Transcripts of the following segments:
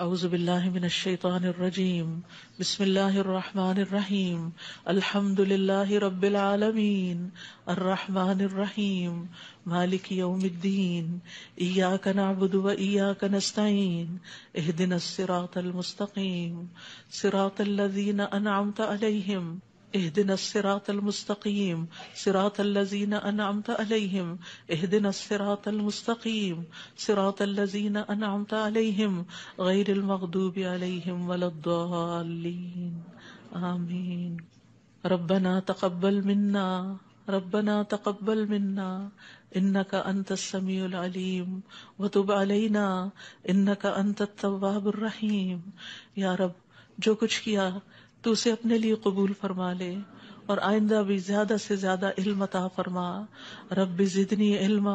اعوذ باللہ من الشیطان الرجیم بسم اللہ الرحمن الرحیم الحمد للہ رب العالمین الرحمن الرحیم مالک یوم الدین ایاک نعبد و ایاک نستعین اہدنا الصراط المستقیم صراط الذین انعمت علیہم اهدنا الصراط المستقیم صراط الذین انعمت علیہم اهدنا الصراط المستقیم صراط الذین انعمت علیہم غیر المغضوب علیہم ولا الضالین آمین۔ ربنا تقبل منا انک انت السمیع العلیم وتب علینا انک انت التواب الرحیم۔ یا رب، جو کچھ کیا تو اسے اپنے لیے قبول فرما لے اور آئندہ بھی زیادہ سے زیادہ علم عطا فرما۔ رب زدنی علما،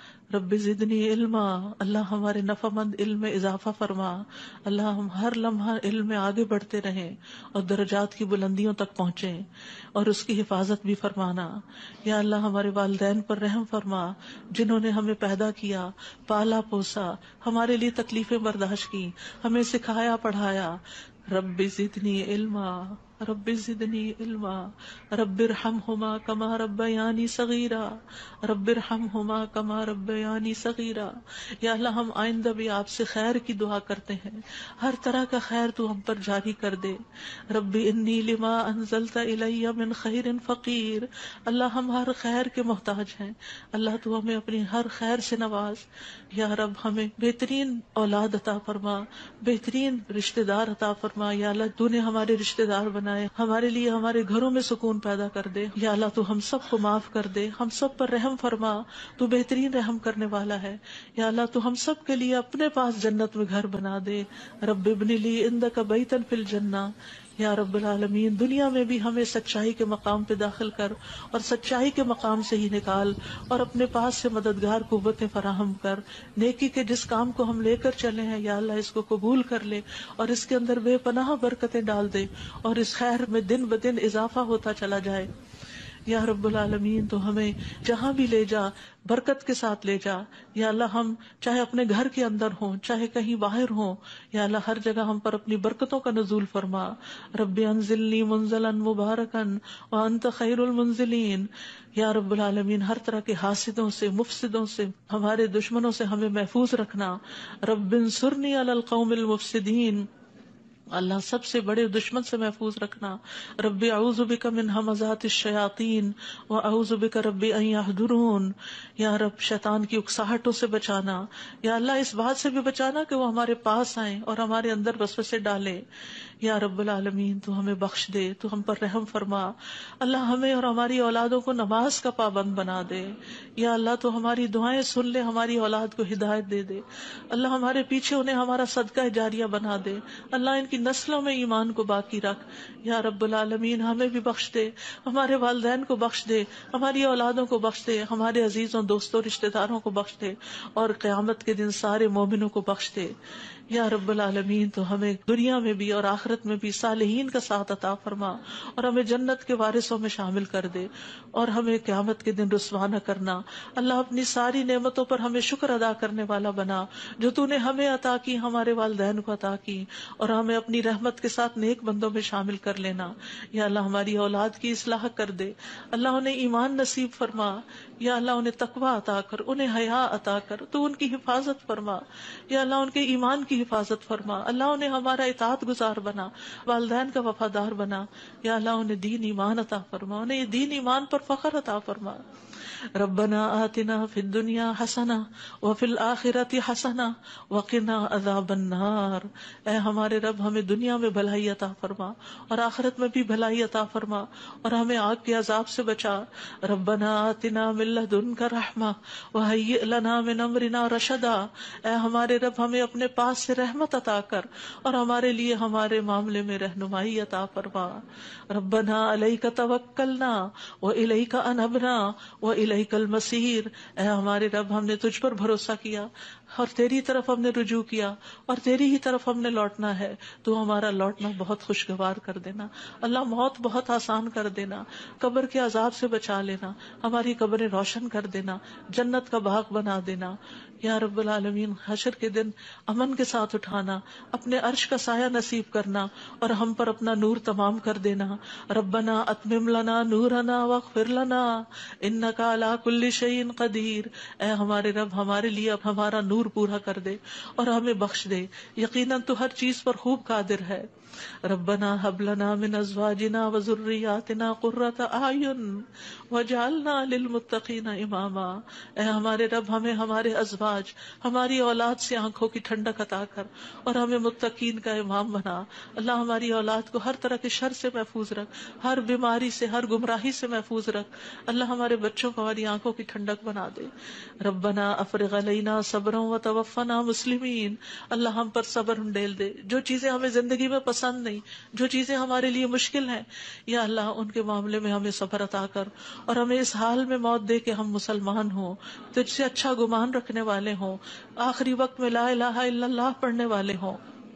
رب زدنی علما، اللہ ہمارے نفع مند علم میں اضافہ فرما۔ اللہ ہم ہر لمحہ علم میں آگے بڑھتے رہیں اور درجات کی بلندیوں تک پہنچیں اور اس کی حفاظت بھی فرمانا۔ یا اللہ ہمارے والدین پر رحم فرما، جنہوں نے ہمیں پیدا کیا، پالا پوسا، ہمارے لیے تکلیفیں برداشت کی، ہمیں سکھایا پڑھایا۔ رب زدنی علما، رب زدنی علما، رب ارحمہما کما ربیانی صغیرا، رب ارحمہما کما ربیانی صغیرا۔ یا اللہ ہم آئندہ بھی آپ سے خیر کی دعا کرتے ہیں، ہر طرح کا خیر تو ہم پر جاری کر دے۔ رب انی لما انزلت الی من خیر فقیر۔ اللہ ہم ہر خیر کے محتاج ہیں، اللہ تو ہمیں اپنی ہر خیر سے نواز۔ یا رب ہمیں بہترین اولاد عطا فرما، بہترین رشتہ دار عطا فرما۔ یا اللہ تو نے ہمارے رشتہ دار بنائے، ہمارے لیے ہمارے گھروں میں سکون پیدا کر دے۔ یا اللہ تو ہم سب کو معاف کر دے، ہم سب پر رحم فرما، تو بہترین رحم کرنے والا ہے۔ یا اللہ تو ہم سب کے لیے اپنے پاس جنت میں گھر بنا دے۔ رب ابن لی عندک بیتا فی الجنہ۔ یا رب العالمین، دنیا میں بھی ہمیں سچائی کے مقام پہ داخل کر اور سچائی کے مقام سے ہی نکال، اور اپنے پاس سے مددگار قوتیں فراہم کر۔ نیکی کے جس کام کو ہم لے کر چلے ہیں یا اللہ اس کو قبول کر لے اور اس کے اندر بے پناہ برکتیں ڈال دے اور اس خیر میں دن بدن اضافہ ہوتا چلا جائے۔ یا رب العالمین، تو ہمیں جہاں بھی لے جا برکت کے ساتھ لے جا۔ یا اللہ ہم چاہے اپنے گھر کے اندر ہوں چاہے کہیں باہر ہوں، یا اللہ ہر جگہ ہم پر اپنی برکتوں کا نزول فرما۔ رب انزلنی منزلا مبارکا وانت خیر المنزلین۔ یا رب العالمین، ہر طرح کے حاسدوں سے، مفسدوں سے، ہمارے دشمنوں سے ہمیں محفوظ رکھنا۔ رب انصرنی علی القوم المفسدین۔ اللہ سب سے بڑے دشمن سے محفوظ رکھنا۔ رب اعوذ بک من ہمزات الشیاطین واعوذ بک رب ان یحضرون۔ یا رب شیطان کی اکساہٹوں سے بچانا، یا اللہ اس بات سے بھی بچانا کہ وہ ہمارے پاس آئیں اور ہمارے اندر وسوسے ڈالیں۔ یا رب العالمین، تو ہمیں بخش دے، تو ہم پر رحم فرما۔ اللہ ہمیں اور ہماری اولادوں کو نماز کا پابند بنا دے۔ یا اللہ تو ہماری دعائیں سن لے، ہماری اولاد کو ہدایت دے دے۔ اللہ ہمارے پیچھے انہیں ہمارا صدقہ جاریہ بنا دے۔ اللہ ان کی نسلوں میں ایمان کو باقی رکھ۔ یا رب العالمین، ہمیں بھی بخش دے، ہمارے والدین کو بخش دے، ہماری اولادوں کو بخش دے، ہمارے عزیزوں دوستوں رشتہ داروں کو بخش دے، اور قیامت کے دن سارے مومنوں کو بخش دے۔ یا رب العالمین، تو ہمیں دنیا میں بھی اور آخرت میں بھی صالحین کا ساتھ عطا فرما اور ہمیں جنت کے وارثوں میں شامل کر دے، اور ہمیں قیامت کے دن رسوا نہ کرنا۔ اللہ اپنی ساری نعمتوں پر ہمیں شکر ادا کرنے والا بنا، جو تو نے ہمیں عطا کی، ہمارے والدین کو عطا کی، اور ہمیں اپنی رحمت کے ساتھ نیک بندوں میں شامل کر لینا۔ یا اللہ ہماری اولاد کی اصلاح کر دے، اللہ انہیں ایمان نصیب فرما۔ یا اللہ انہیں تقوی عطا کر، انہیں حیا عطا کر، تو ان کی حفاظت فرما۔ یا اللہ ان کے ایمان کی حفاظت فرما، اللہ انہیں ہمارا اطاعت گزار بنا، والدین کا وفادار بنا۔ یا اللہ انہیں دین ایمان عطا فرما، انہیں یہ دین ایمان پر فخر عطا فرما۔ ربنا آتنا فی الدنیا حسنہ وفی الآخرۃ حسنہ وقنا عذاب النار۔ اے ہمارے رب، ہمیں دنیا میں بھلائی عطا فرما اور آخرت میں بھی بھلائی عطا فرما، اور ہمیں آگ کے عذاب سے بچا۔ ربنا آتنا من لدنک رحمہ وہیئ لنا من امرنا رشدا۔ اے ہمارے رب، ہمیں اپنے پاس سے رحمت عطا کر اور ہمارے لیے ہمارے معاملے میں رہنمائی عطا فرما۔ ربنا علیک توکلنا والیک انبنا والیک المصیر۔ اے ہمارے رب، ہم نے تجھ پر بھروسہ کیا، اور تیری طرف ہم نے رجوع کیا اور تیری ہی طرف ہم نے لوٹنا ہے، تو ہمارا لوٹنا بہت خوشگوار کر دینا۔ اللہ موت بہت آسان کر دینا، قبر کے عذاب سے بچا لینا، ہماری قبریں روشن کر دینا، جنت کا باغ بنا دینا یا رب العالمین۔ حشر کے دن امن کے ساتھ اٹھانا، اپنے عرش کا سایہ نصیب کرنا اور ہم پر اپنا نور تمام کر دینا۔ ربنا اتمم لنا نورنا واغفر لنا انک علی کل شیء قدیر۔ اے ہمارے رب، ہمارے لیے اب ہمارا نور پورا کر دے اور ہمیں بخش دے، یقیناً تو ہر چیز پر خوب قادر ہے۔ ربنا هب لنا من ازواجنا وذرياتنا قرة اعین واجعلنا للمتقین اماما۔ اے ہمارے رب، ہمیں ہمارے ازواج، ہماری اولاد سے آنکھوں کی ٹھنڈک عطا کر اور ہمیں متقین کا امام بنا۔ اللہ ہماری اولاد کو ہر طرح کے شر سے محفوظ رکھ، ہر بیماری سے، ہر گمراہی سے محفوظ رکھ۔ اللہ ہمارے بچوں کو ہماری آنکھوں کی ٹھنڈک بنا دے۔ ربنا افرغ علینا صبرا وتوفنا مسلمین۔ اللہ ہم پر صبر انڈیل دے، جو چیزیں ہمیں زندگی میں پسند نہیں، جو چیزیں ہمارے لیے مشکل ہیں، یا اللہ ان کے معاملے میں ہمیں صبر عطا کر اور ہمیں اس حال میں موت دے کہ ہم مسلمان ہوں، تجھ سے اچھا گمان رکھنے والے ہوں، آخری وقت میں لا الہ الا اللہ پڑھنے والے ہوں۔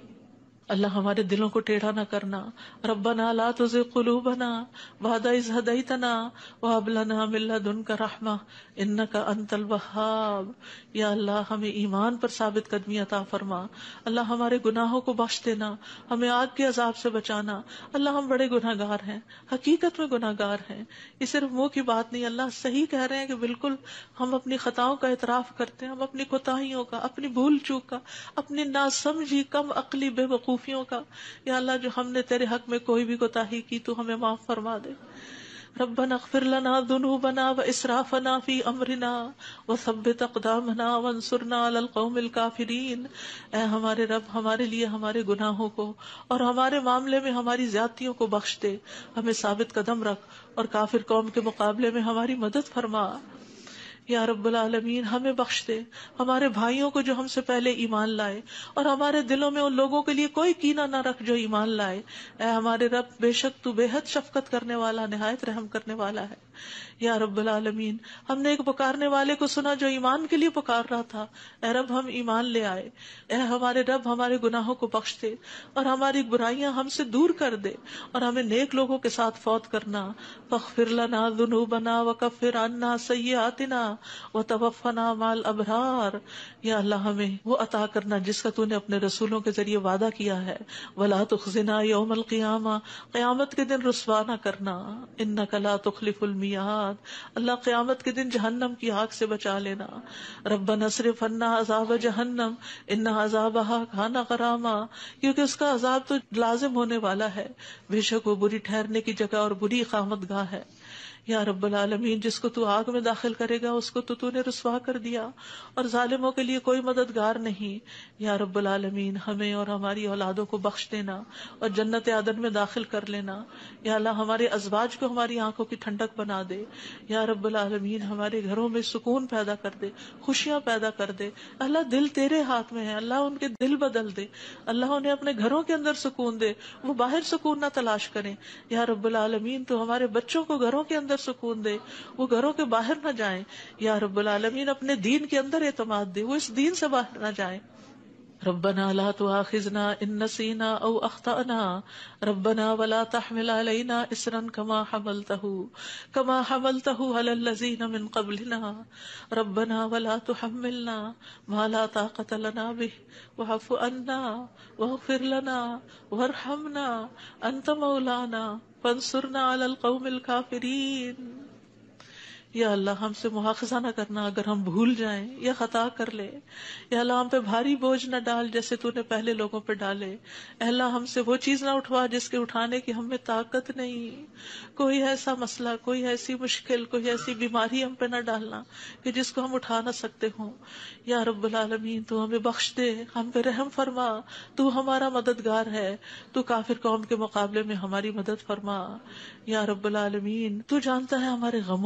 اللہ ہمارے دلوں کو ٹیڑھا نہ کرنا۔ ربنا لا تزغ قلوبنا بعد اذ ہدیتنا وہب لنا من لدنک رحمہ انک انت الوہاب۔ یا اللہ ہمیں ایمان پر ثابت قدمی عطا فرما۔ اللہ ہمارے گناہوں کو بخش دینا، ہمیں آگ کے عذاب سے بچانا۔ اللہ ہم بڑے گناہ گار ہیں، حقیقت میں گناہ گار ہیں، یہ صرف منہ کی بات نہیں۔ اللہ صحیح کہہ رہے ہیں کہ بالکل ہم اپنی خطاؤں کا اعتراف کرتے ہیں، ہم اپنی کوتاہیوں کا، اپنی بھول چوک کا، اپنی ناسمجھی کم عقلی بے وقوفیوں کا، یا اللہ جو ہم نے تیرے حق میں کوئی بھی کوتاہی کی تو ہمیں معاف فرما دے۔ ربنا اغفر لنا ذنوبنا واسرافنا فی امرنا وثبت اقدامنا وانصرنا علی القوم الکافرین۔ اے ہمارے رب، ہمارے لیے ہمارے گناہوں کو اور ہمارے معاملے میں ہماری زیادتیوں کو بخش دے، ہمیں ثابت قدم رکھ اور کافر قوم کے مقابلے میں ہماری مدد فرما۔ یا رب العالمین ہمیں بخش دے، ہمارے بھائیوں کو جو ہم سے پہلے ایمان لائے، اور ہمارے دلوں میں ان لوگوں کے لیے کوئی کینہ نہ رکھ جو ایمان لائے۔ اے ہمارے رب، بے شک تو بے حد شفقت کرنے والا، نہایت رحم کرنے والا ہے۔ یا رب العالمین ہم نے ایک پکارنے والے کو سنا جو ایمان کے لیے پکار رہا تھا، اے رب ہم ایمان لے آئے۔ اے ہمارے رب، ہمارے گناہوں کو بخش دے اور ہماری برائیاں ہم سے دور کر دے اور ہمیں نیک لوگوں کے ساتھ فوت کرنا۔ فاغفر لنا ذنوبنا وکفر عنا سیئاتنا وتوفنا مع الابرار۔ یا اللہ ہمیں وہ عطا کرنا جس کا تو نے اپنے رسولوں کے ذریعے وعدہ کیا ہے۔ ولا تخزنا یوم القیامہ، قیامت کے دن رسوا نہ کرنا۔ انک لا تخلف المیعاد، اللہ قیامت کے دن جہنم کی آگ سے بچا لینا۔ ربنا اصرف عنا عذاب جہنم ان عذابها کان غراما، کیونکہ اس کا عذاب تو لازم ہونے والا ہے، بے شک وہ بری ٹھہرنے کی جگہ اور بری اقامت گاہ ہے۔ یا رب العالمین جس کو تو آگ میں داخل کرے گا اس کو تو نے رسوا کر دیا، اور ظالموں کے لیے کوئی مددگار نہیں۔ یا رب العالمین ہمیں اور ہماری اولادوں کو بخش دینا اور جنت عدن میں داخل کر لینا۔ یا اللہ ہمارے ازواج کو ہماری آنکھوں کی ٹھنڈک بنا دے۔ یا رب العالمین ہمارے گھروں میں سکون پیدا کر دے، خوشیاں پیدا کر دے۔ اللہ دل تیرے ہاتھ میں ہے، اللہ ان کے دل بدل دے، اللہ انہیں اپنے گھروں کے اندر سکون دے، وہ باہر سکون نہ تلاش کریں۔ یا رب العالمین تو ہمارے بچوں کو گھروں کے اندر سکون دے، وہ گھروں کے باہر نہ جائیں۔ یا رب العالمین اپنے دین کے اندر اعتماد دے، وہ اس دین سے باہر نہ جائیں۔ ربنا لا تؤاخذنا ان نسينا او اخطأنا ربنا ولا تحمل علينا اصرا كما حملته على الذين من قبلنا ربنا ولا تحملنا ما لا طاقة لنا به واعف عنا واغفر لنا وارحمنا انت مولانا فانصرنا على القوم الكافرين۔ یا اللہ ہم سے مواخذہ نہ کرنا اگر ہم بھول جائیں یا خطا کر لیں۔ یا اللہ ہم پہ بھاری بوجھ نہ ڈال جیسے تو نے پہلے لوگوں پہ ڈالے۔ اے اللہ ہم سے وہ چیز نہ اٹھوا جس کے اٹھانے کی ہم میں طاقت نہیں۔ کوئی ایسا مسئلہ، کوئی ایسی مشکل، کوئی ایسی بیماری ہم پہ نہ ڈالنا کہ جس کو ہم اٹھا نہ سکتے ہوں۔ یا رب العالمین تو ہمیں بخش دے، ہم پہ رحم فرما، تو ہمارا مددگار ہے، تو کافر قوم کے مقابلے میں ہماری مدد فرما۔ یا رب العالمین تو جانتا ہے ہمارے غموں کو،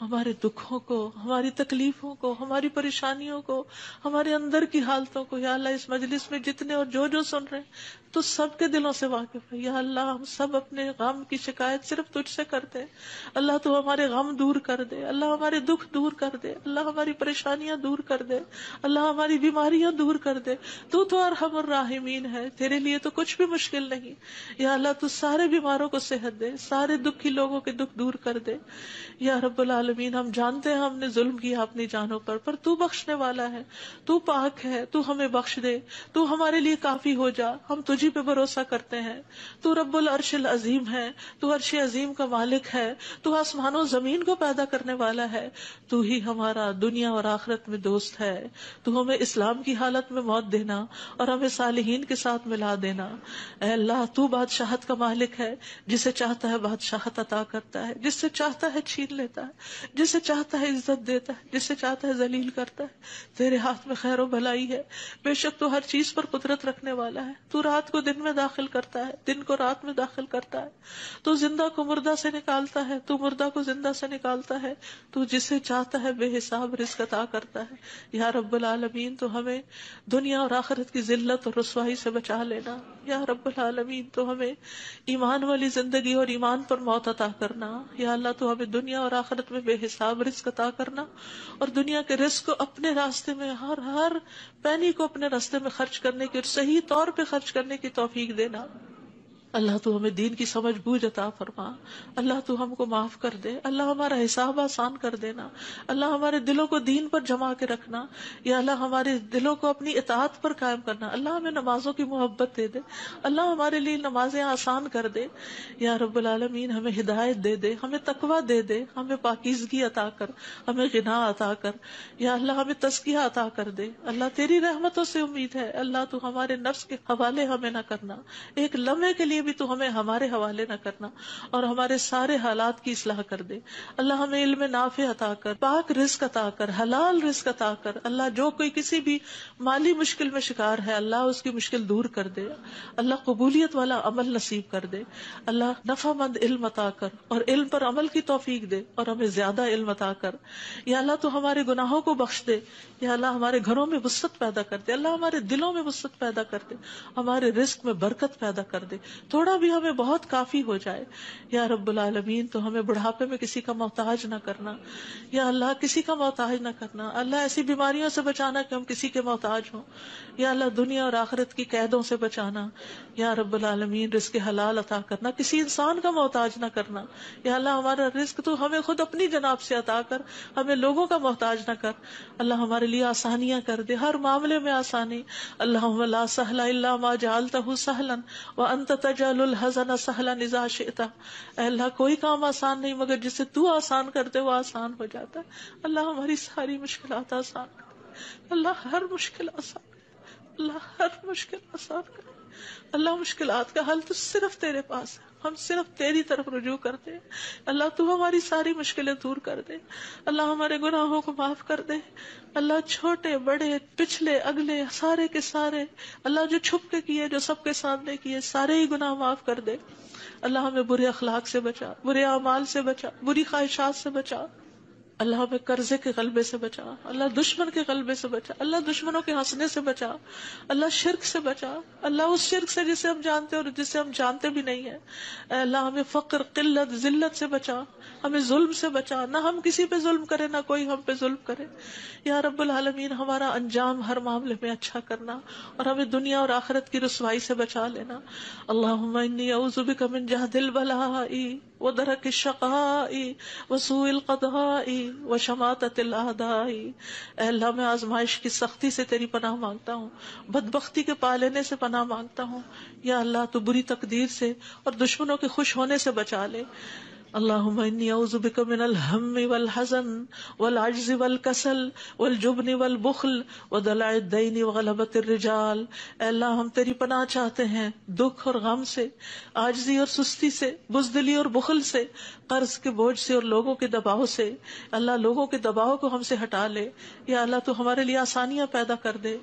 ہمارے دکھوں کو، ہماری تکلیفوں کو، ہماری پریشانیوں کو، ہمارے اندر کی حالتوں کو یا اللہ اس مجلس میں جتنے اور جو سن رہے ہیں تو سب کے دلوں سے واقف ہے یا اللہ. ہم سب اپنے غم کی شکایت صرف تجھ سے کرتے ہیں. اللہ تو ہمارے غم دور کر دے، اللہ ہمارے دکھ دور کر دے، اللہ ہماری پریشانیاں دور کر دے، اللہ ہماری بیماریاں دور کر دے. تو ارحم الراحمین ہے، تیرے لیے تو کچھ بھی مشکل نہیں. یا اللہ تو سارے بیماروں کو صحت دے، سارے دکھی لوگوں کے دکھ دور کر دے. یا رب العالمین ہم جانتے ہیں ہم نے ظلم کیا اپنی جانوں پر تو بخشنے والا ہے، تو پاک ہے، تو ہمیں بخش دے، تو ہمارے لیے کافی ہو جا. ہم تجھی پہ بھروسہ کرتے ہیں. تو رب العرش العظیم ہے، تو عرش عظیم کا مالک ہے، تو آسمانوں زمین کو پیدا کرنے والا ہے. تو ہی ہمارا دنیا اور آخرت میں دوست ہے. تو ہمیں اسلام کی حالت میں موت دینا اور ہمیں صالحین کے ساتھ ملا دینا. اے اللہ تو بادشاہت کا مالک ہے، جسے چاہتا ہے بادشاہت عطا کرتا ہے، جس سے چاہتا ہے چھین لیتا ہے، جسے چاہتا ہے عزت دیتا ہے، جسے چاہتا ہے ذلیل کرتا ہے. تیرے ہاتھ میں خیر و بھلائی ہے. بے شک تو ہر چیز پر قدرت رکھنے والا ہے. تو رات کو دن میں داخل کرتا ہے، دن کو رات میں داخل کرتا ہے. تو زندہ کو مردہ سے نکالتا ہے، تو مردہ کو زندہ سے نکالتا ہے. تو جسے چاہتا ہے بے حساب رزق عطا کرتا ہے. یا رب العالمین تو ہمیں دنیا اور آخرت کی ذلت اور رسوائی سے بچا لینا. یا رب العالمین تو ہمیں ایمان والی زندگی اور ایمان پر موت عطا کرنا. یا اللہ تو ہمیں دنیا اور آخرت میں بے حساب رزق عطا کرنا، اور دنیا کے رزق کو اپنے راستے میں ہر پینی کو اپنے راستے میں خرچ کرنے کی اور صحیح طور پہ خرچ کرنے کی توفیق دینا. اللہ تو ہمیں دین کی سمجھ بوجھ عطا فرما. اللہ تو ہم کو معاف کر دے. اللہ ہمارا حساب آسان کر دینا. اللہ ہمارے دلوں کو دین پر جما کے رکھنا. یا اللہ ہمارے دلوں کو اپنی اطاعت پر قائم کرنا. اللہ ہمیں نمازوں کی محبت دے دے. اللہ ہمارے لیے نمازیں آسان کر دے. یا رب العالمین ہمیں ہدایت دے دے، ہمیں تقویٰ دے دے، ہمیں پاکیزگی عطا کر، ہمیں غنا عطا کر. یا اللہ ہمیں تزکیہ عطا کر دے. اللہ تیری رحمتوں سے امید ہے. اللہ تو ہمارے نفس کے حوالے ہمیں نہ کرنا، ایک لمحے کے لیے بھی تو ہمیں ہمارے حوالے نہ کرنا، اور ہمارے سارے حالات کی اصلاح کر دے. اللہ ہمیں علم نافع عطا کر، پاک رزق عطا کر، حلال رزق عطا کر. اللہ جو کوئی کسی بھی مالی مشکل میں شکار ہے، اللہ اس کی مشکل دور کر دے. اللہ قبولیت والا عمل نصیب کر دے. اللہ نفع مند علم عطا کر اور علم پر عمل کی توفیق دے، اور ہمیں زیادہ علم عطا کر. یا اللہ تو ہمارے گناہوں کو بخش دے. یا اللہ ہمارے گھروں میں وسعت پیدا کر دے. اللہ ہمارے دلوں میں وسعت پیدا کر دے، ہمارے رزق میں برکت پیدا کر دے. تھوڑا بھی ہمیں بہت کافی ہو جائے. یا رب العالمین تو ہمیں بڑھاپے میں کسی کا محتاج نہ کرنا. یا اللہ کسی کا محتاج نہ کرنا. اللہ ایسی بیماریوں سے بچانا کہ ہم کسی کے محتاج ہوں. یا اللہ دنیا اور آخرت کی قیدوں سے بچانا. یا رب العالمین رزق حلال عطا کرنا، کسی انسان کا محتاج نہ کرنا. یا اللہ ہمارا رزق تو ہمیں خود اپنی جناب سے عطا کر، ہمیں لوگوں کا محتاج نہ کر. اللہ ہمارے لیے آسانیاں کر دے، ہر معاملے میں آسانی. اللہم لا سہل الا ما جعلتہ سہلا وانت تجعل الحزن سہلا اذا شئت. اے اللہ کوئی کام آسان نہیں مگر جسے تو آسان کرتے وہ آسان ہو جاتا ہے. اللہ ہماری ساری مشکلات آسان کر، اللہ ہر مشکل آسان کر، اللہ ہر مشکل آسان کر. اللہ مشکلات کا حل تو صرف تیرے پاس ہے، ہم صرف تیری طرف رجوع کرتے ہیں. اللہ تو ہماری ساری مشکلیں دور کر دے. اللہ ہمارے گناہوں کو معاف کر دے. اللہ چھوٹے بڑے پچھلے اگلے سارے کے سارے، اللہ جو چھپ کے کیے جو سب کے سامنے کیے، سارے ہی گناہ معاف کر دے. اللہ ہمیں برے اخلاق سے بچا، برے اعمال سے بچا، بری خواہشات سے بچا. اللہ ہمیں قرضے کے غلبے سے بچا، اللہ دشمن کے غلبے سے بچا، اللہ دشمنوں کے ہنسنے سے بچا، اللہ شرک سے بچا، اللہ اس شرک سے جسے ہم جانتے اور جسے ہم جانتے بھی نہیں ہیں. اے اللہ ہمیں فقر، قلت، ذلت سے بچا، ہمیں ظلم سے بچا، نہ ہم کسی پہ ظلم کرے نہ کوئی ہم پہ ظلم کرے. یا رب العالمین ہمارا انجام ہر معاملے میں اچھا کرنا، اور ہمیں دنیا اور آخرت کی رسوائی سے بچا لینا. اللہم انی اعوذ بک من جہد البلاء ودرک الشقاء وسوء القضاء وشماتۃ الاعداء. اے اللہ میں آزمائش کی سختی سے تیری پناہ مانگتا ہوں، بدبختی کے پا لینے سے پناہ مانگتا ہوں. یا اللہ تو بری تقدیر سے اور دشمنوں کے خوش ہونے سے بچا لے. اللہم انی اعوذ بک من الہم والحزن والعجز والکسل والجبن والبخل ودلع الدین وغلبۃ الرجال. اے اللہ ہم تیری پناہ چاہتے ہیں دکھ اور غم سے، عاجزی اور سستی سے، بزدلی اور بخل سے، قرض کے بوجھ سے اور لوگوں کے دباؤ سے. اللہ لوگوں کے دباؤ کو ہم سے ہٹا لے. یا اللہ تو ہمارے لیے آسانیاں پیدا کر دے.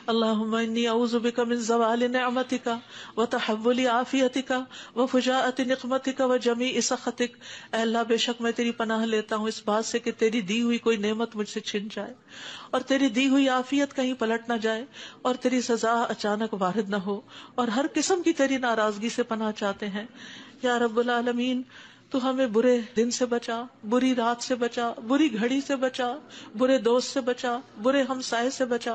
اللہم انی اعوذ بک من زوال نعمتک وتحول عافیتک وفجاءۃ نقمتک وجمیع سخطک. اے اللہ بے شک میں تیری پناہ لیتا ہوں اس بات سے کہ تیری دی ہوئی کوئی نعمت مجھ سے چھن جائے اور تیری دی ہوئی عافیت کہیں پلٹ نہ جائے اور تیری سزا اچانک وارد نہ ہو، اور ہر قسم کی تیری ناراضگی سے پناہ چاہتے ہیں یا رب العالمین. تو ہمیں برے دن سے بچا، بری رات سے بچا، بری گھڑی سے بچا، برے دوست سے بچا، برے ہمسائے سے بچا.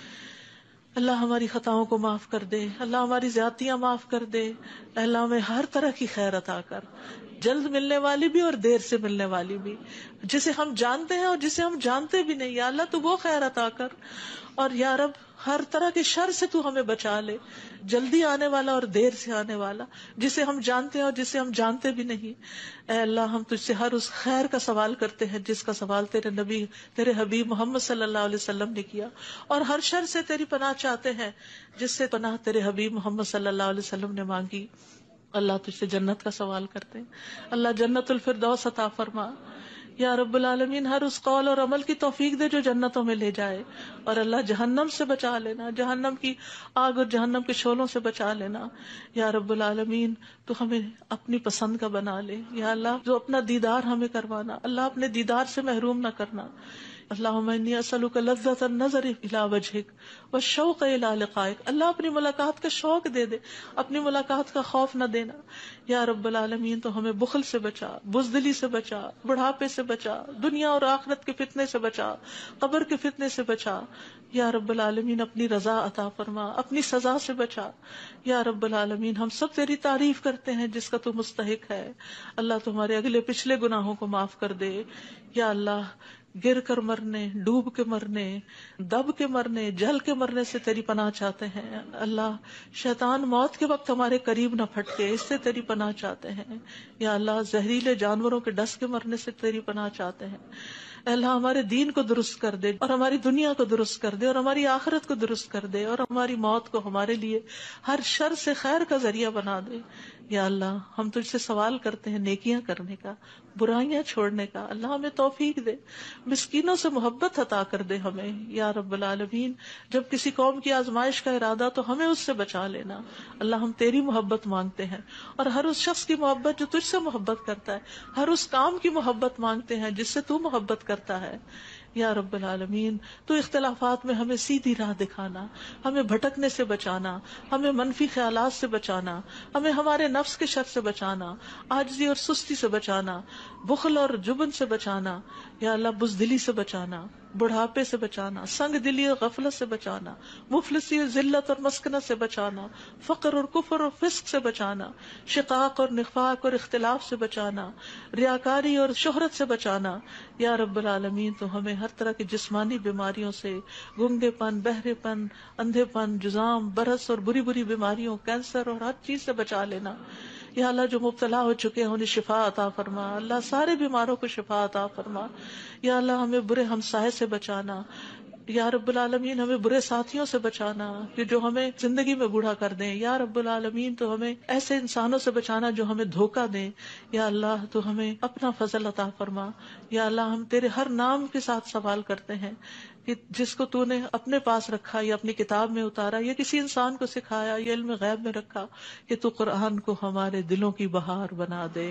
اللہ ہماری خطاؤں کو معاف کر دے، اللہ ہماری زیادتیاں معاف کر دے. اللہ ہمیں ہر طرح کی خیر عطا کر، جلد ملنے والی بھی اور دیر سے ملنے والی بھی، جسے ہم جانتے ہیں اور جسے ہم جانتے بھی نہیں. یا اللہ تو وہ خیر عطا کر، اور یا رب ہر طرح کے شر سے تو ہمیں بچا لے، جلدی آنے والا اور دیر سے آنے والا، جسے ہم جانتے ہیں اور جسے ہم جانتے بھی نہیں. اے اللہ ہم تجھ سے ہر اس خیر کا سوال کرتے ہیں جس کا سوال تیرے نبی، تیرے حبیب محمد صلی اللہ علیہ وسلم نے کیا، اور ہر شر سے تیری پناہ چاہتے ہیں جس سے پناہ تیرے حبیب محمد صلی اللہ علیہ وسلم نے مانگی. اللہ تجھ سے جنت کا سوال کرتے ہیں، اللہ جنت الفردوس عطا فرما. یا رب العالمین ہر اس قول اور عمل کی توفیق دے جو جنتوں میں لے جائے، اور اللہ جہنم سے بچا لینا، جہنم کی آگ اور جہنم کے شعلوں سے بچا لینا. یا رب العالمین تو ہمیں اپنی پسند کا بنا لے. یا اللہ جو اپنا دیدار ہمیں کروانا، اللہ اپنے دیدار سے محروم نہ کرنا. اللہم انی اسألک لذۃ النظر الی وجہک والشوق الی لقائک. اللہ اپنی ملاقات کا شوق دے دے، اپنی ملاقات کا خوف نہ دینا. یا رب العالمین تو ہمیں بخل سے بچا، بزدلی سے بچا، بڑھاپے سے بچا، دنیا اور آخرت کے فتنے سے بچا، قبر کے فتنے سے بچا. یا رب العالمین اپنی رضا عطا فرما، اپنی سزا سے بچا. یا رب العالمین ہم سب تیری تعریف کرتے ہیں جس کا تو مستحق ہے. اللہ تمہارے اگلے پچھلے گناہوں کو معاف کر دے. یا اللہ گر کر مرنے، ڈوب کے مرنے، دب کے مرنے، جل کے مرنے سے تیری پناہ چاہتے ہیں. اللہ شیطان موت کے وقت ہمارے قریب نہ پھٹکے، اس سے تیری پناہ چاہتے ہیں. یا اللہ زہریلے جانوروں کے ڈس کے مرنے سے تیری پناہ چاہتے ہیں. اے اللہ ہمارے دین کو درست کر دے، اور ہماری دنیا کو درست کر دے، اور ہماری آخرت کو درست کر دے، اور ہماری موت کو ہمارے لیے ہر شر سے خیر کا ذریعہ بنا دے. یا اللہ ہم تجھ سے سوال کرتے ہیں نیکیاں کرنے کا، برائیاں چھوڑنے کا. اللہ ہمیں توفیق دے، مسکینوں سے محبت عطا کر دے ہمیں. یا رب العالمین جب کسی قوم کی آزمائش کا ارادہ تو ہمیں اس سے بچا لینا. اللہ ہم تیری محبت مانگتے ہیں، اور ہر اس شخص کی محبت جو تجھ سے محبت کرتا ہے، ہر اس کام کی محبت مانگتے ہیں جس سے تو محبت کرتا ہے. یا رب العالمین تو اختلافات میں ہمیں سیدھی راہ دکھانا، ہمیں بھٹکنے سے بچانا، ہمیں منفی خیالات سے بچانا، ہمیں ہمارے نفس کے شر سے بچانا، عاجزی اور سستی سے بچانا، بخل اور جبن سے بچانا. یا اللہ بزدلی سے بچانا، بڑھاپے سے بچانا، سنگ دلی اور غفلت سے بچانا، مفلسی اور ذلت اور مسکنت سے بچانا، فقر اور کفر اور فسق سے بچانا، شقاق اور نفاق اور اختلاف سے بچانا، ریاکاری اور شہرت سے بچانا. یا رب العالمین تو ہمیں ہر طرح کی جسمانی بیماریوں سے، گنگے پن، بہرے پن، اندھے پن، جزام، برس اور بری بری بیماریوں، کینسر اور ہر چیز سے بچا لینا. یا اللہ جو مبتلا ہو چکے ہیں انہیں شفا عطا فرما. اللہ سارے بیماروں کو شفا عطا فرما. یا اللہ ہمیں برے ہمسائے سے بچانا. یا رب العالمین ہمیں برے ساتھیوں سے بچانا کہ جو ہمیں زندگی میں بوڑھا کر دیں. یا رب العالمین تو ہمیں ایسے انسانوں سے بچانا جو ہمیں دھوکہ دیں. یا اللہ تو ہمیں اپنا فضل عطا فرما. یا اللہ ہم تیرے ہر نام کے ساتھ سوال کرتے ہیں کہ جس کو تو نے اپنے پاس رکھا یا اپنی کتاب میں اتارا یا کسی انسان کو سکھایا یا علم غیب میں رکھا، کہ تو قرآن کو ہمارے دلوں کی بہار بنا دے،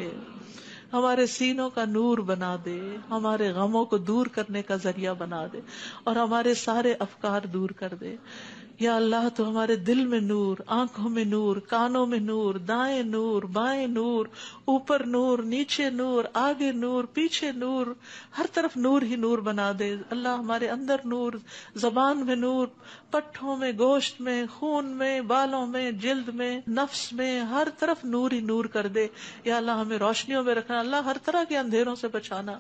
ہمارے سینوں کا نور بنا دے، ہمارے غموں کو دور کرنے کا ذریعہ بنا دے، اور ہمارے سارے افکار دور کر دے. یا اللہ تو ہمارے دل میں نور، آنکھوں میں نور، کانوں میں نور، دائیں نور، بائیں نور، اوپر نور، نیچے نور، آگے نور، پیچھے نور، ہر طرف نور ہی نور بنا دے. اللہ ہمارے اندر نور، زبان میں نور، پٹھوں میں، گوشت میں، خون میں، بالوں میں، جلد میں، نفس میں، ہر طرف نور ہی نور کر دے. یا اللہ ہمیں روشنیوں میں رکھنا، اللہ ہر طرح کے اندھیروں سے بچانا.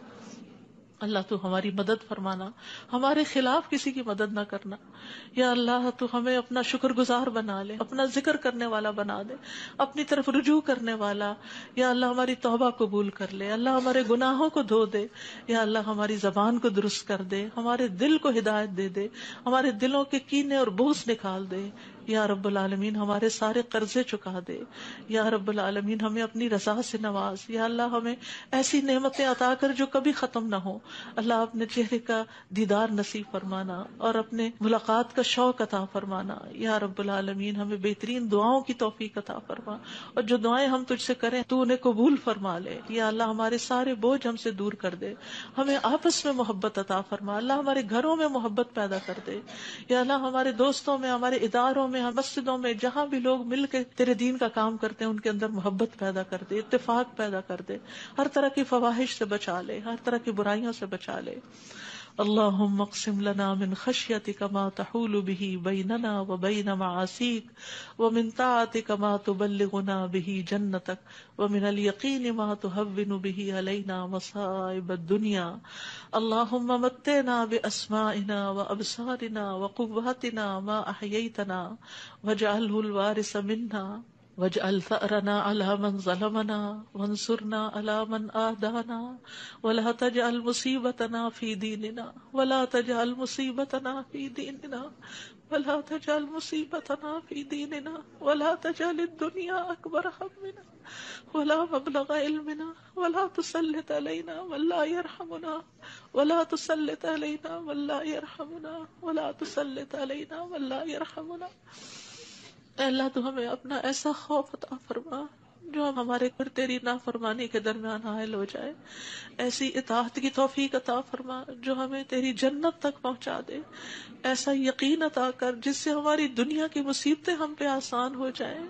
اللہ تو ہماری مدد فرمانا، ہمارے خلاف کسی کی مدد نہ کرنا. یا اللہ تو ہمیں اپنا شکر گزار بنا لے، اپنا ذکر کرنے والا بنا دے، اپنی طرف رجوع کرنے والا. یا اللہ ہماری توبہ قبول کر لے، اللہ ہمارے گناہوں کو دھو دے. یا اللہ ہماری زبان کو درست کر دے، ہمارے دل کو ہدایت دے دے، ہمارے دلوں کے کینے اور بغض نکال دے. یا رب العالمین ہمارے سارے قرضے چکا دے. یا رب العالمین ہمیں اپنی رضا سے نواز. یا اللہ ہمیں ایسی نعمتیں عطا کر جو کبھی ختم نہ ہو. اللہ اپنے چہرے کا دیدار نصیب فرمانا اور اپنے ملاقات کا شوق عطا فرمانا. یا رب العالمین ہمیں بہترین دعاؤں کی توفیق عطا فرما، اور جو دعائیں ہم تجھ سے کریں تو انہیں قبول فرما لے. یا اللہ ہمارے سارے بوجھ ہم سے دور کر دے، ہمیں آپس میں محبت عطا فرما. اللہ ہمارے گھروں میں محبت پیدا کر دے. یا اللہ ہمارے دوستوں میں، ہمارے اداروں میں، مسجدوں میں، جہاں بھی لوگ مل کے تیرے دین کا کام کرتے ہیں ان کے اندر محبت پیدا کر دے، اتفاق پیدا کر دے، ہر طرح کی فواحش سے بچا لے، ہر طرح کی برائیوں سے بچا لے. اللهم اقسم لنا من خشيتك ما تحول به بيننا وبين معاصيك ومن طاعتك ما تبلغنا به جنتك ومن اليقين ما تهون به علينا مصائب الدنيا. اللهم متعنا بأسمائنا وأبصارنا وقواتنا ما أحييتنا واجعله الوارث منا واجعل ثأرنا على من ظلمنا وانصرنا على من آدانا ولا تجعل مصيبتنا في ديننا ولا تجعل مصيبتنا في ديننا ولا تجعل مصيبتنا في ديننا ولا تجعل الدنيا أكبر همنا ولا مبلغ علمنا ولا تسلط علينا من لا يرحمنا ولا تسلط علينا من لا يرحمنا ولا تسلط علينا من لا يرحمنا. اے اللہ تو ہمیں اپنا ایسا خوف عطا فرما جو ہمارے اور تیری نافرمانی کے درمیان حائل ہو جائے، ایسی اطاعت کی توفیق عطا فرما جو ہمیں تیری جنت تک پہنچا دے، ایسا یقین عطا کر جس سے ہماری دنیا کی مصیبتیں ہم پہ آسان ہو جائیں.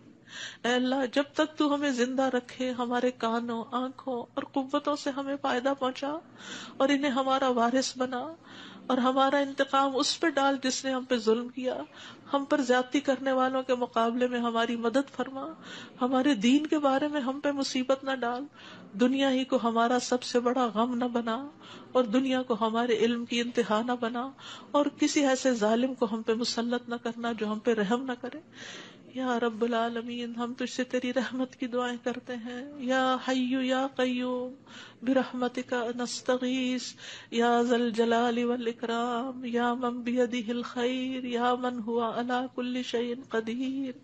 اے اللہ جب تک تو ہمیں زندہ رکھے ہمارے کانوں، آنکھوں اور قوتوں سے ہمیں فائدہ پہنچا اور انہیں ہمارا وارث بنا، اور ہمارا انتقام اس پہ ڈال جس نے ہم پہ ظلم کیا. ہم پر زیادتی کرنے والوں کے مقابلے میں ہماری مدد فرما، ہمارے دین کے بارے میں ہم پہ مصیبت نہ ڈال، دنیا ہی کو ہمارا سب سے بڑا غم نہ بنا، اور دنیا کو ہمارے علم کی انتہا نہ بنا، اور کسی ایسے ظالم کو ہم پہ مسلط نہ کرنا جو ہم پہ رحم نہ کرے. یا رب العالمین ہم تجھ سے تیری رحمت کی دعائیں کرتے ہیں. یا حی یا قیوم برحمتک نستغیث یا ذا الجلال والاکرام یا من بیدہ الخیر یا من ہوا علی کل شیء قدیر.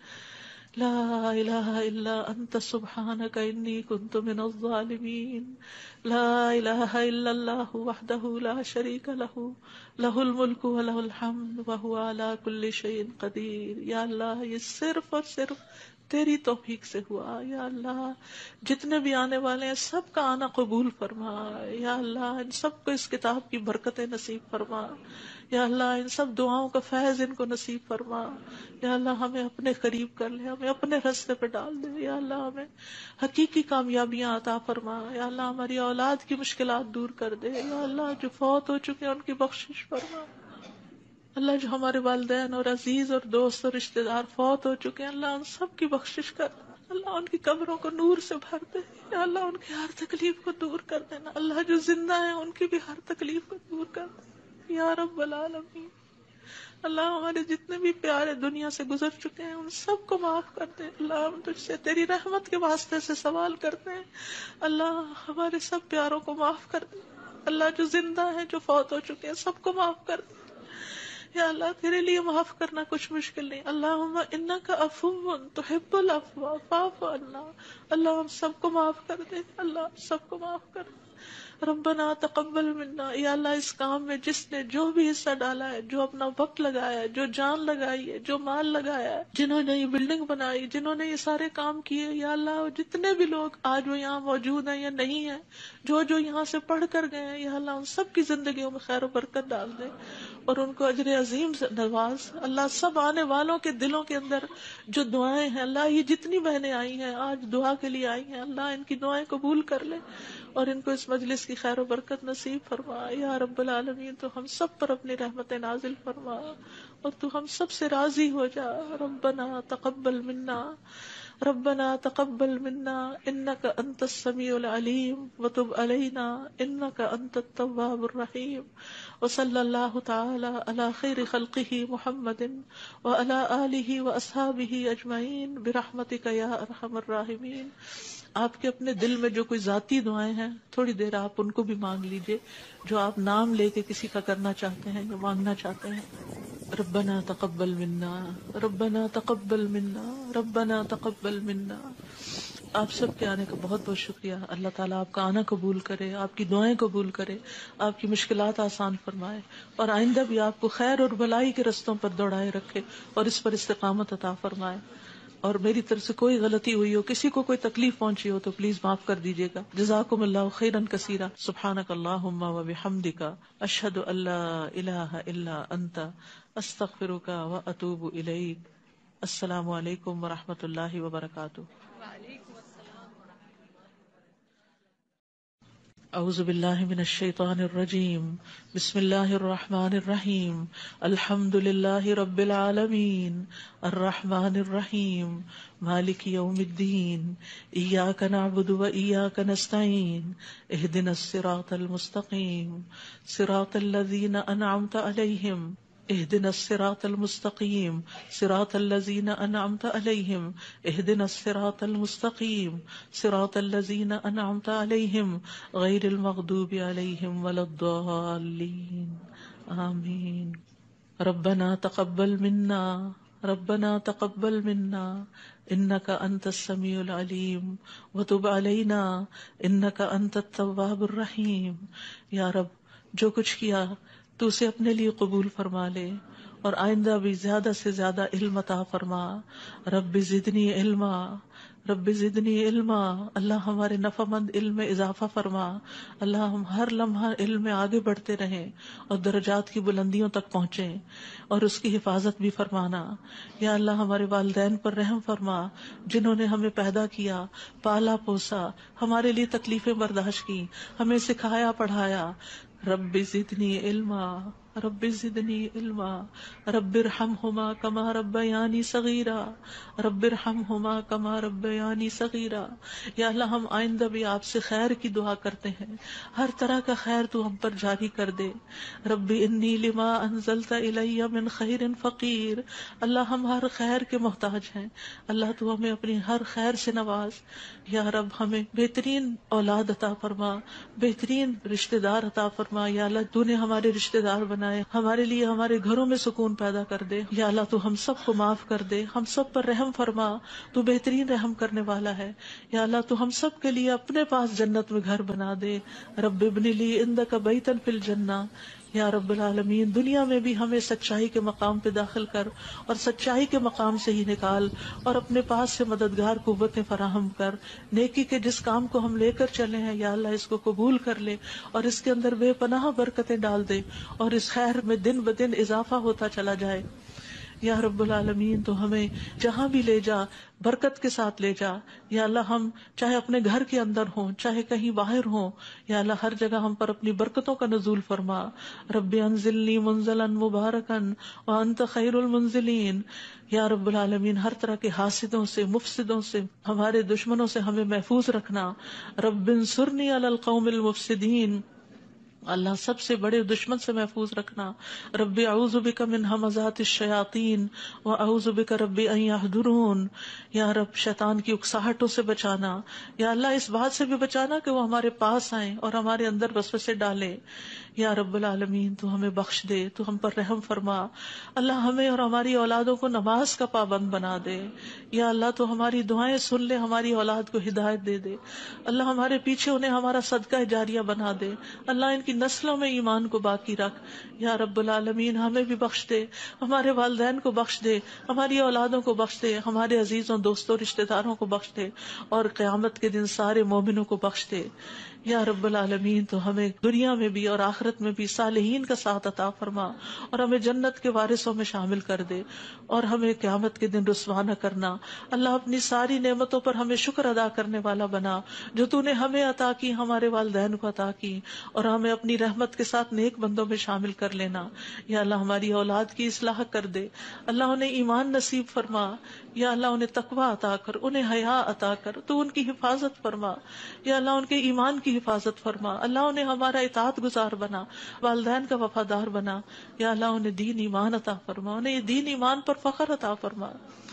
لا الہ الا انت سبحانک انی کنت من الظالمین. لا الہ الا اللہ وحدہ لا شریک لہ لہ الملک ولہ الحمد وہو علی کل شیء قدیر. یا اللہ یہ صرف اور صرف تیری توفیق سے ہوا. یا اللہ جتنے بھی آنے والے ہیں سب کا آنا قبول فرما. یا اللہ ان سب کو اس کتاب کی برکتیں نصیب فرما. یا اللہ ان سب دعاؤں کا فیض ان کو نصیب فرما. یا اللہ ہمیں اپنے قریب کر لے، ہمیں اپنے راستے پہ ڈال دے. یا اللہ ہمیں حقیقی کامیابیاں عطا فرما. یا اللہ ہماری اولاد کی مشکلات دور کر دے. یا اللہ جو فوت ہو چکے ہیں ان کی بخشش فرما. اللہ جو ہمارے والدین اور عزیز اور دوست اور رشتہ دار فوت ہو چکے ہیں اللہ ان سب کی بخشش کر. اللہ ان کی قبروں کو نور سے بھر دے. یا اللہ ان کی ہر تکلیف کو دور کر دینا. اللہ جو زندہ ہیں ان کی بھی ہر تکلیف کو دور کر دے. یا رب العالمین اللہ ہمارے جتنے بھی پیارے دنیا سے گزر چکے ہیں ان سب کو معاف کر دے. اللہ ہم تجھ سے تیری رحمت کے واسطے سے سوال کرتے ہیں، اللہ ہمارے سب پیاروں کو معاف کر دے. اللہ جو زندہ ہیں جو فوت ہو چکے ہیں سب کو معاف کر دے. یا اللہ تیرے لیے معاف کرنا کچھ مشکل نہیں. اللہم انک عفو تحب العفو فاعف عنا. اللہ ہم سب کو معاف کر دے. اللہ سب کو معاف کر دے. ربنا تقبل منا. یا اللہ اس کام میں جس نے جو بھی حصہ ڈالا ہے، جو اپنا وقت لگایا ہے، جو جان لگائی ہے، جو مال لگایا ہے، جنہوں نے یہ بلڈنگ بنائی، جنہوں نے یہ سارے کام کیے، یا اللہ جتنے بھی لوگ آج وہ یہاں موجود ہیں یا نہیں ہیں، جو یہاں سے پڑھ کر گئے ہیں، یا اللہ ان سب کی زندگیوں میں خیر و برکت ڈال دے اور ان کو اجر عظیم سے نواز. اللہ سب آنے والوں کے دلوں کے اندر جو دعائیں ہیں، اللہ یہ جتنی بہنیں آئی ہیں آج دعا کے لیے آئی ہیں، اللہ ان کی دعائیں قبول کر لے اور ان کو اس مجلس کی خیر و برکت نصیب فرما. یا رب العالمین تو ہم سب پر اپنی رحمت نازل فرما اور تو ہم سب سے راضی ہو جا. ربنا تقبل منا ربنا تقبل منا انك انت السميع العليم وتب علينا انك انت التواب الرحيم. وصلى الله تعالى على خير خلقه محمد وعلى آله واصحابه اجمعين برحمتك يا ارحم الراحمين. آپ کے اپنے دل میں جو کوئی ذاتی دعائیں ہیں تھوڑی دیر آپ ان کو بھی مانگ لیجئے جو آپ نام لے کے کسی کا کرنا چاہتے ہیں یا مانگنا چاہتے ہیں. ربنا تقبل منا، ربنا تقبل منا، ربنا تقبل منا۔ آپ سب کے آنے کا بہت بہت شکریہ۔ اللہ تعالیٰ آپ کا آنا قبول کرے، آپ کی دعائیں قبول کرے، آپ کی مشکلات آسان فرمائے، اور آئندہ بھی آپ کو خیر اور بھلائی کے رستوں پر دوڑائے رکھے اور اس پر استقامت عطا فرمائے۔ اور میری طرف سے کوئی غلطی ہوئی ہو، کسی کو کوئی تکلیف پہنچی ہو تو پلیز معاف کر دیجیے گا۔ جزاکم اللہ خیرا کثیرا۔ سبحانک اللہم و بحمدک، اشہد ان لا الہ الا انت، استغفرک و اتوب الیک۔ السلام علیکم و رحمۃ اللہ وبرکاتہ۔ اعوذ باللہ من الشیطان الرجیم، بسم اللہ الرحمن الرحیم، الحمد للہ رب العالمین، الرحمن الرحیم، مالک یوم الدین، ایاک نعبد و ایاک نستعین، اہدنا الصراط المستقیم، صراط الذین انعمت علیہم، اهدنا الصراط المستقيم، صراط الذين أنعمت عليهم، اهدنا الصراط المستقيم، صراط الذين أنعمت عليهم غير المغضوب عليهم ولا الضالين، آمين۔ ربنا تقبل منا، ربنا تقبل منا، إنك أنت السميع العليم، وتب علينا إنك أنت التواب الرحيم۔ یا رب، جو کچھ کیا تو اسے اپنے لیے قبول فرما لے، اور آئندہ بھی زیادہ سے زیادہ علم عطا فرما۔ رب زدنی علما، رب زدنی علما۔ اللہ ہمارے نفع مند علم میں اضافہ فرما۔ اللہ ہم ہر لمحہ علم میں آگے بڑھتے رہیں اور درجات کی بلندیوں تک پہنچیں، اور اس کی حفاظت بھی فرمانا۔ یا اللہ ہمارے والدین پر رحم فرما، جنہوں نے ہمیں پیدا کیا، پالا پوسا، ہمارے لیے تکلیفیں برداشت کی، ہمیں سکھایا پڑھایا۔ رب زدنی علما، رب زدنی علما، رب ارحمہما کما ربیانی صغیرا، رب ارحمہما کما ربیانی صغیرا۔ یا اللہ ہم آئندہ بھی آپ سے خیر کی دعا کرتے ہیں، ہر طرح کا خیر تو ہم پر جاری کر دے۔ رب انی لما انزلت الی من خیر فقیر۔ اللہ ہم ہر خیر کے محتاج ہیں، اللہ تو ہمیں اپنی ہر خیر سے نواز۔ یا رب ہمیں بہترین اولاد عطا فرما، بہترین رشتہ دار عطا فرما۔ یا اللہ تو نے ہمارے رشتہ دار بنائے، ہمارے لیے ہمارے گھروں میں سکون پیدا کر دے۔ یا اللہ تو ہم سب کو معاف کر دے، ہم سب پر رحم فرما، تو بہترین رحم کرنے والا ہے۔ یا اللہ تو ہم سب کے لیے اپنے پاس جنت میں گھر بنا دے۔ رب ابن لی عندک بیتا فی الجنہ۔ یا رب العالمین، دنیا میں بھی ہمیں سچائی کے مقام پہ داخل کر، اور سچائی کے مقام سے ہی نکال، اور اپنے پاس سے مددگار قوتیں فراہم کر۔ نیکی کے جس کام کو ہم لے کر چلے ہیں یا اللہ اس کو قبول کر لے، اور اس کے اندر بے پناہ برکتیں ڈال دے، اور اس خیر میں دن بدن اضافہ ہوتا چلا جائے۔ یا رب العالمین، تو ہمیں جہاں بھی لے جا برکت کے ساتھ لے جا۔ یا اللہ ہم چاہے اپنے گھر کے اندر ہوں، چاہے کہیں باہر ہوں، یا اللہ ہر جگہ ہم پر اپنی برکتوں کا نزول فرما۔ رب انزلنی منزلا مبارکا وانت خیر المنزلین۔ یا رب العالمین، ہر طرح کے حاسدوں سے، مفسدوں سے، ہمارے دشمنوں سے ہمیں محفوظ رکھنا۔ رب انصرنی علی القوم المفسدین۔ اللہ سب سے بڑے دشمن سے محفوظ رکھنا۔ رب اعوذ بک من ہمزات الشیاطین واعوذ بک رب ان یحضرون۔ یا رب شیطان کی اکساہٹوں سے بچانا، یا اللہ اس بات سے بھی بچانا کہ وہ ہمارے پاس آئیں اور ہمارے اندر وسوسے ڈالیں۔ یا رب العالمین، تو ہمیں بخش دے، تو ہم پر رحم فرما۔ اللہ ہمیں اور ہماری اولادوں کو نماز کا پابند بنا دے۔ یا اللہ تو ہماری دعائیں سن لے، ہماری اولاد کو ہدایت دے دے۔ اللہ ہمارے پیچھے انہیں ہمارا صدقہ جاریہ بنا دے۔ اللہ ان کی نسلوں میں ایمان کو باقی رکھ۔ یا رب العالمین، ہمیں بھی بخش دے، ہمارے والدین کو بخش دے، ہماری اولادوں کو بخش دے، ہمارے عزیزوں دوستوں رشتہ داروں کو بخش دے، اور قیامت کے دن سارے مومنوں کو بخش دے۔ یا رب العالمین، تو ہمیں دنیا میں بھی اور آخرت میں بھی صالحین کا ساتھ عطا فرما، اور ہمیں جنت کے وارثوں میں شامل کر دے، اور ہمیں قیامت کے دن رسوا نہ کرنا۔ اللہ اپنی ساری نعمتوں پر ہمیں شکر ادا کرنے والا بنا، جو تو نے ہمیں عطا کی، ہمارے والدین کو عطا کی، اور ہمیں اپنی رحمت کے ساتھ نیک بندوں میں شامل کر لینا۔ یا اللہ ہماری اولاد کی اصلاح کر دے، اللہ انہیں ایمان نصیب فرما۔ یا اللہ انہیں تقوی عطا کر، انہیں حیا عطا کر، تو ان کی حفاظت فرما۔ یا اللہ ان کے ایمان کی حفاظت فرما، اللہ انہیں ہمارا اطاعت گزار بنا، والدین کا وفادار بنا۔ یا اللہ انہیں دین ایمان عطا فرما، انہیں یہ دین ایمان پر فخر عطا فرما۔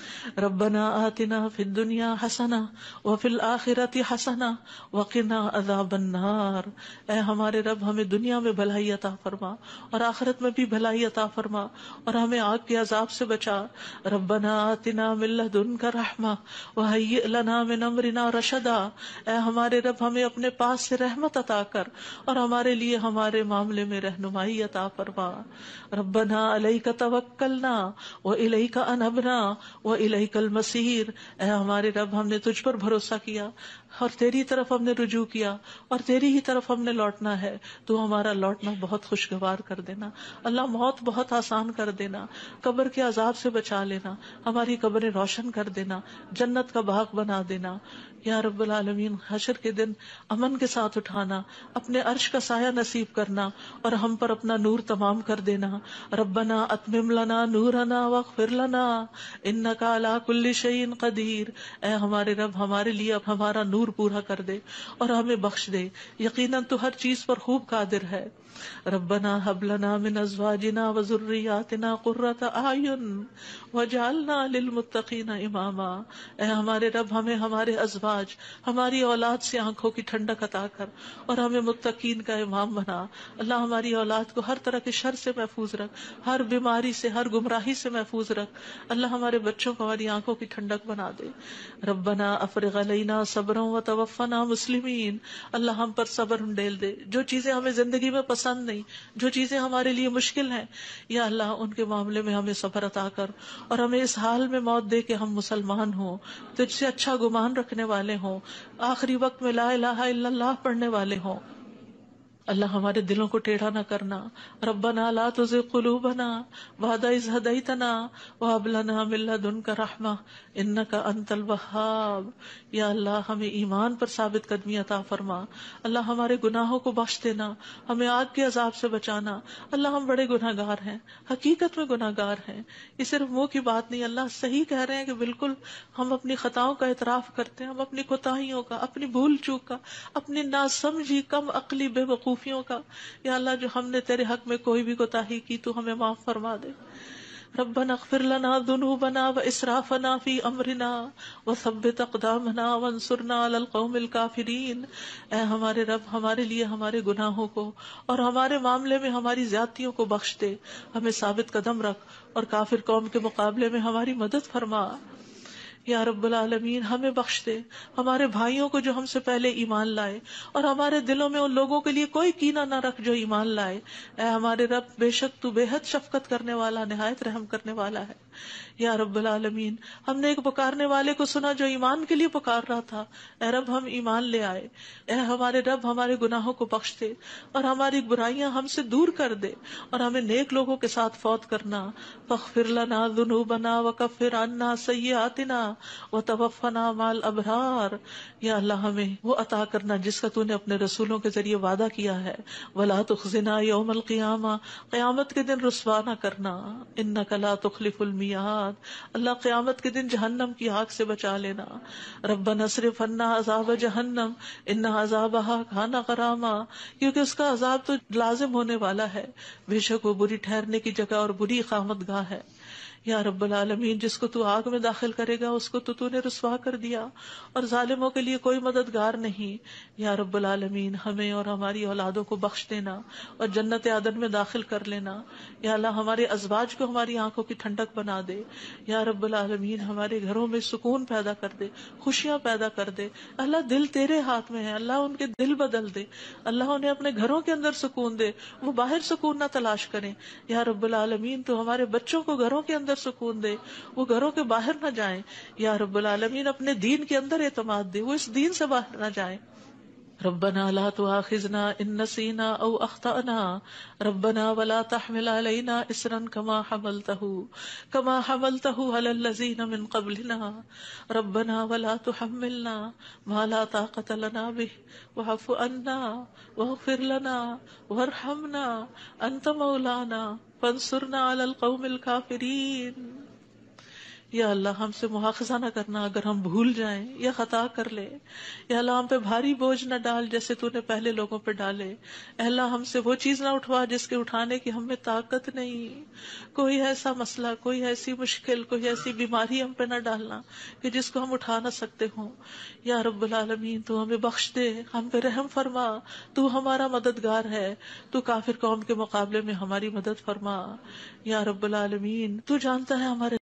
ربنا آتنا فی الدنیا حسنہ وفی الآخرۃ حسنہ وقنا عذاب النار. اے ہمارے رب ہمیں دنیا میں بھلائی عطا فرما اور آخرت میں بھی بھلائی عطا فرما اور ہمیں آگ کے عذاب سے بچا. ربنا آتنا من لدنک رحمہ وہیئ لنا من امرنا رشدا. اے ہمارے رب ہمیں اپنے پاس سے رحمت عطا کر اور ہمارے لیے ہمارے معاملے میں رہنمائی عطا فرما. ربنا علیک توکلنا والیک انبنا والیک المصیر. اے ہمارے رب ہم نے تجھ پر بھروسہ کیا اور تیری طرف ہم نے رجوع کیا اور تیری ہی طرف ہم نے لوٹنا ہے. تو ہمارا لوٹنا بہت خوشگوار کر دینا اللہ، موت بہت آسان کر دینا، قبر کے عذاب سے بچا لینا، ہماری قبریں روشن کر دینا، جنت کا باغ بنا دینا. یا رب العالمین حشر کے دن امن کے ساتھ اٹھانا، اپنے عرش کا سایہ نصیب کرنا اور ہم پر اپنا نور تمام کر دینا. ربنا اتمم لنا نورنا واغفر لنا انک علی کل شیء قدیر. اے ہمارے رب ہمارے لیے اب ہمارا نور پورا کر دے اور ہمیں بخش دے، یقیناً تو ہر چیز پر خوب قادر ہے. ربنا هب لنا من ازواجنا وذرياتنا قرة اعین واجعلنا للمتقین اماما. اے ہمارے رب ہمیں ہمارے ازواج، ہماری اولاد سے آنکھوں کی ٹھنڈک عطا کر اور ہمیں متقین کا امام بنا. اللہ ہماری اولاد کو ہر طرح کے شر سے محفوظ رکھ، ہر بیماری سے، ہر گمراہی سے محفوظ رکھ. اللہ ہمارے بچوں کو ہماری آنکھوں کی ٹھنڈک بنا دے. ربنا افرغ علینا صبرا وتوفنا مسلمین. اللہ ہم پر صبر ڈیل دے. جو چیزیں ہمیں زندگی میں پسند نہیں، جو چیزیں ہمارے لیے مشکل ہیں، یا اللہ ان کے معاملے میں ہمیں صبر عطا کر اور ہمیں اس حال میں موت دے کہ ہم مسلمان ہوں، تجھ سے اچھا گمان رکھنے والے ہوں، آخری وقت میں لا الہ الا اللہ پڑھنے والے ہوں. اللہ ہمارے دلوں کو ٹیڑھا نہ کرنا. ربنا لا تزغ قلوبنا بعد اذ ہدیتنا وہب لنا من لدنک رحمہ انک انت الوہاب. یا اللہ ہمیں ایمان پر ثابت قدمی عطا فرما. اللہ ہمارے گناہوں کو بخش دینا، ہمیں آگ کے عذاب سے بچانا. اللہ ہم بڑے گناہ گار ہیں، حقیقت میں گناہ گار ہیں، یہ صرف منہ کی بات نہیں. اللہ صحیح کہہ رہے ہیں کہ بالکل ہم اپنی خطاؤں کا اعتراف کرتے ہیں، ہم اپنی کوتاہیوں کا، اپنی بھول چوک کا، اپنی ناسمجھی کم عقلی بے وقوفیوں کا. یا اللہ جو ہم نے تیرے حق میں کوئی بھی کوتاہی کی تو ہمیں معاف فرما دے. ربنا اغفر لنا ذنوبنا واسرافنا فی امرنا وثبت اقدامنا وانصرنا علی القوم الکافرین. اے ہمارے رب ہمارے لیے ہمارے گناہوں کو اور ہمارے معاملے میں ہماری زیادتیوں کو بخش دے، ہمیں ثابت قدم رکھ اور کافر قوم کے مقابلے میں ہماری مدد فرما. یا رب العالمین ہمیں بخش دے، ہمارے بھائیوں کو جو ہم سے پہلے ایمان لائے، اور ہمارے دلوں میں ان لوگوں کے لیے کوئی کینہ نہ رکھ جو ایمان لائے. اے ہمارے رب بے شک تو بے حد شفقت کرنے والا، نہایت رحم کرنے والا ہے. یا رب العالمین ہم نے ایک پکارنے والے کو سنا جو ایمان کے لیے پکار رہا تھا. اے رب ہم ایمان لے آئے. اے ہمارے رب ہمارے گناہوں کو بخش دے اور ہماری برائیاں ہم سے دور کر دے اور ہمیں نیک لوگوں کے ساتھ فوت کرنا. فاغفر لنا ذنوبنا وکفر عنا سیئاتنا وتوفنا مع الابرار. یا اللہ ہمیں وہ عطا کرنا جس کا تو نے اپنے رسولوں کے ذریعے وعدہ کیا ہے. ولا تخزنا یوم القیامہ، قیامت کے دن رسوا نہ کرنا. انک لا تخلف المیعاد، اللہ قیامت کے دن جہنم کی آگ سے بچا لینا. ربنا اصرف عنا عذاب جہنم ان عذابها کان غراما، کیونکہ اس کا عذاب تو لازم ہونے والا ہے، بے شک وہ بری ٹھہرنے کی جگہ اور بری اقامت گاہ ہے. یا رب العالمین جس کو تو آگ میں داخل کرے گا اس کو تو نے رسوا کر دیا اور ظالموں کے لیے کوئی مددگار نہیں. یا رب العالمین ہمیں اور ہماری اولادوں کو بخش دینا اور جنت عدن میں داخل کر لینا. یا اللہ ہمارے ازواج کو ہماری آنکھوں کی ٹھنڈک بنا دے. یا رب العالمین ہمارے گھروں میں سکون پیدا کر دے، خوشیاں پیدا کر دے. اللہ دل تیرے ہاتھ میں ہے، اللہ ان کے دل بدل دے، اللہ انہیں اپنے گھروں کے اندر سکون دے، وہ باہر سکون نہ تلاش کریں. یا رب العالمین تو ہمارے بچوں کو گھروں کے اندر سکون دے، وہ گھروں کے باہر نہ جائیں. یا رب العالمین اپنے دین کے اندر اعتماد دے، وہ اس دین سے باہر نہ جائیں. ربنا لا تؤاخذنا ان نسينا او اخطأنا ربنا ولا تحمل علينا اصرا كما حملته على الذين من قبلنا ربنا ولا تحملنا ما لا طاقة لنا به واعف عنا واغفر لنا وارحمنا انت مولانا فانصرنا على القوم الكافرين. یا اللہ ہم سے مواخذہ نہ کرنا اگر ہم بھول جائیں یا خطا کر لیں. یا اللہ ہم پہ بھاری بوجھ نہ ڈال جیسے تو نے پہلے لوگوں پہ ڈالے. اے اللہ ہم سے وہ چیز نہ اٹھوا جس کے اٹھانے کی ہم میں طاقت نہیں. کوئی ایسا مسئلہ، کوئی ایسی مشکل، کوئی ایسی بیماری ہم پہ نہ ڈالنا کہ جس کو ہم اٹھا نہ سکتے ہوں. یا رب العالمین تو ہمیں بخش دے، ہم پہ رحم فرما. تو ہمارا مددگار ہے، تو کافر قوم کے مقابلے میں ہماری مدد فرما. یا رب العالمین تو جانتا ہے ہمارے